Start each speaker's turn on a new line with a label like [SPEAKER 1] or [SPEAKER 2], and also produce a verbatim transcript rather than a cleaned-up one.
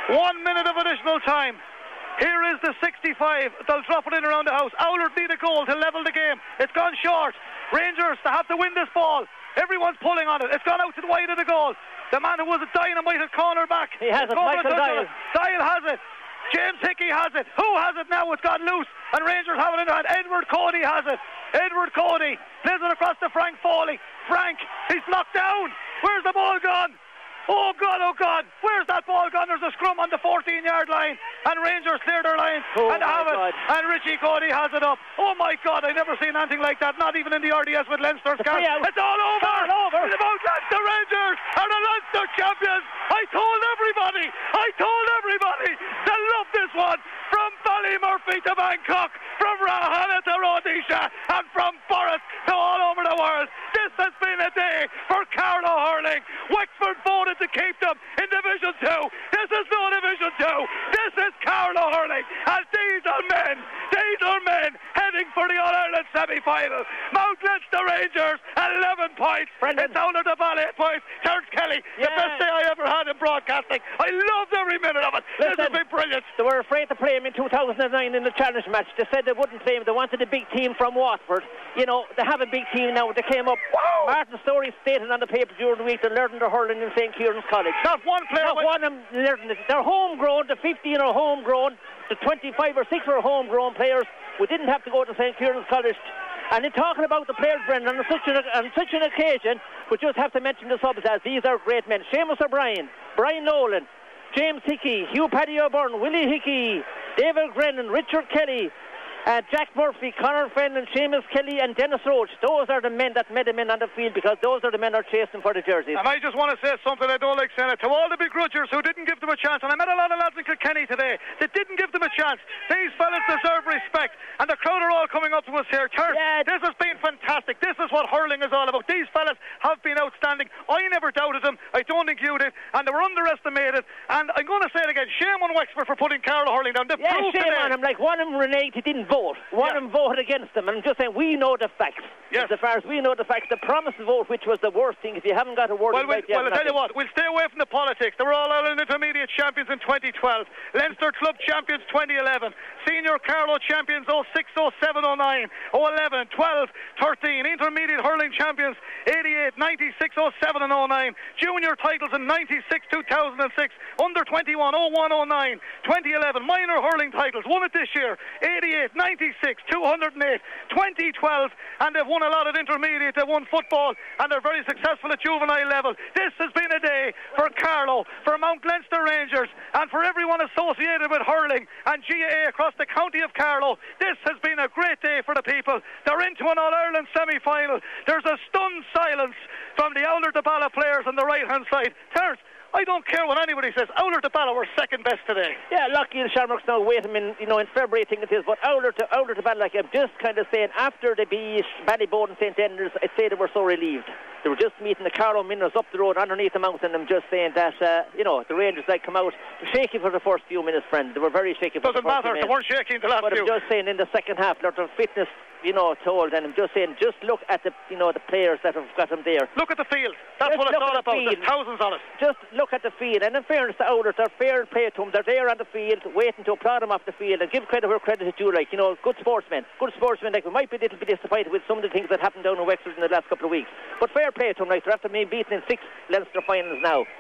[SPEAKER 1] One minute of additional time. Here is the sixty-five. They'll drop it in around the house. Oulart need a goal to level the game. It's gone short. Rangers, they have to win this ball. Everyone's pulling on it. It's gone out to the wide of the goal. The man who was a dynamite at corner back.
[SPEAKER 2] He has it, Michael Dial.
[SPEAKER 1] Dial has it. James Hickey has it. Who has it now? It's gone loose. And Rangers have it in their hand. Edward Cody has it. Edward Cody plays it across to Frank Foley. Frank, he's knocked down. Where's the ball gone? Oh God, oh God, where's that ball gone? There's a scrum on the fourteen yard line and Rangers clear their line
[SPEAKER 2] oh
[SPEAKER 1] and have
[SPEAKER 2] God.
[SPEAKER 1] it, and Richie Cody has it up. Oh my God, I've never seen anything like that, not even in the R D S with Leinster's card. It's all over.
[SPEAKER 2] It's all over.
[SPEAKER 1] It's about Leinster. Rangers are the Leinster champions. I told everybody, I told everybody to love this one. From Ballymurphy to Bangkok, from Rahana to Rhodesia, and from Forest to all over the world. This has been a day for Carlow hurling. Wexford voted to keep them in Division two. This is no Division two. This is Carlow hurling. And these are men, these are men heading for the All-Ireland semi-final. Mount Leinster Rangers, eleven points.
[SPEAKER 2] Brendan.
[SPEAKER 1] It's Oulart de Ball, eight points. Terence Kelly,
[SPEAKER 2] Yeah.
[SPEAKER 1] the best day I ever had in broadcasting. I loved every minute of it.
[SPEAKER 2] Listen,
[SPEAKER 1] this has been brilliant.
[SPEAKER 2] They were afraid to play him in two thousand nine in the challenge match. They said they wouldn't play him. They wanted a big team from Watford. You know, they have a big team now. They came up.
[SPEAKER 1] Whoa.
[SPEAKER 2] Martin Story stated on the paper during the week they learned their hurling in Saint Kieran's College.
[SPEAKER 1] Not one player.
[SPEAKER 2] Not
[SPEAKER 1] went-
[SPEAKER 2] one of them learned it. They're homegrown. The fifteen are homegrown. The twenty-five or six are homegrown players. We didn't have to go to Saint Kieran's College. And in talking about the players, Brendan, on such an, on such an occasion, we just have to mention the subs as these are great men. Seamus O'Brien, Brian Nolan, James Hickey, Hugh Paddy O'Byrne, Willie Hickey, David Grennan, Richard Kelly, uh, Jack Murphy, Conor Fenlon, Seamus Kelly and Dennis Roach. Those are the men that met him in on the field, because those are the men that are chasing for the jerseys.
[SPEAKER 1] And I just want to say something I don't like saying it to all the begrudgers who didn't give them a chance. And I met a lot of lads in Kilkenny today that didn't give them a chance. These fellas deserve respect, and the crowd are all coming up to us here. Terence,
[SPEAKER 2] Yeah.
[SPEAKER 1] this has been fantastic. This is what hurling is all about. These fellas have been outstanding. I never doubted them. I don't think you did, and they were underestimated. And I'm going to say it again, shame on Wexford for putting Carlow hurling down. They've
[SPEAKER 2] Yeah,
[SPEAKER 1] proved
[SPEAKER 2] shame
[SPEAKER 1] today.
[SPEAKER 2] on him. Like one of them reneged, he didn't vote. One
[SPEAKER 1] Yeah.
[SPEAKER 2] of them voted against them. And I'm just saying, we know the facts.
[SPEAKER 1] Yes.
[SPEAKER 2] As far as we know the facts, the promise to vote, which was the worst thing. If you haven't got a word
[SPEAKER 1] Well,
[SPEAKER 2] in
[SPEAKER 1] we'll,
[SPEAKER 2] right, you
[SPEAKER 1] well
[SPEAKER 2] have
[SPEAKER 1] I'll tell you
[SPEAKER 2] nothing.
[SPEAKER 1] what, we'll stay away from the politics. They were all Ireland Intermediate champions in twenty twelve, Leinster Club champions twenty eleven, Senior Carlow champions oh six, oh seven, oh nine, oh eleven, twelve, thirteen, Intermediate hurling champions eighty-eight, ninety-six, oh seven and oh nine, Junior titles in ninety-six, two thousand six, Under twenty-one, oh one, oh nine, twenty eleven, Minor hurling titles, won it this year, eighty-eight, ninety-six, two hundred eight, twenty twelve, and they've won a lot at Intermediate. They've won football, and they're very successful at juvenile level. This has been a day for Carlow, for Mount Leinster Rangers, and for everyone associated with hurling and G A A across the county of Carlow. This has been a great day for the people. They're into an All-Ireland semi-final. There's a stunned silence from the Oulart de Balla players on the right-hand side. Terence, I don't care what anybody says. Oulart de Balla were second best today.
[SPEAKER 2] Yeah, lucky the Shamrocks now wait him in, you know, in February, I think it is. But Oulart to Oulart to Balla, like I'm just kind of saying, after they beat Ballyboden and Saint Enders, I'd say they were so relieved. They were just meeting the Carlow Miners up the road underneath the mountain. I'm just saying that, uh, you know, the Rangers like come out shaky for the first few minutes, friend. They were very shaky for
[SPEAKER 1] Doesn't
[SPEAKER 2] the first
[SPEAKER 1] matter.
[SPEAKER 2] few
[SPEAKER 1] They
[SPEAKER 2] minutes.
[SPEAKER 1] weren't shaking the last
[SPEAKER 2] But
[SPEAKER 1] few.
[SPEAKER 2] I'm just saying, in the second half, their fitness, you know, told, and I'm just saying, just look at the, you know, the players that have got them there.
[SPEAKER 1] Look at the field. That's
[SPEAKER 2] Just
[SPEAKER 1] what it's
[SPEAKER 2] look
[SPEAKER 1] all
[SPEAKER 2] at the
[SPEAKER 1] about. There's
[SPEAKER 2] field.
[SPEAKER 1] thousands on it.
[SPEAKER 2] Just look at the field, and in fairness to Oulart, they're fair play to them. They're there on the field, waiting to applaud them off the field, and give credit where credit is due. Like, you know, good sportsmen, good sportsmen. Like, we might be a little bit disappointed with some of the things that happened down in Wexford in the last couple of weeks, but fair play to them. Like, they're after being beaten in six Leinster finals now.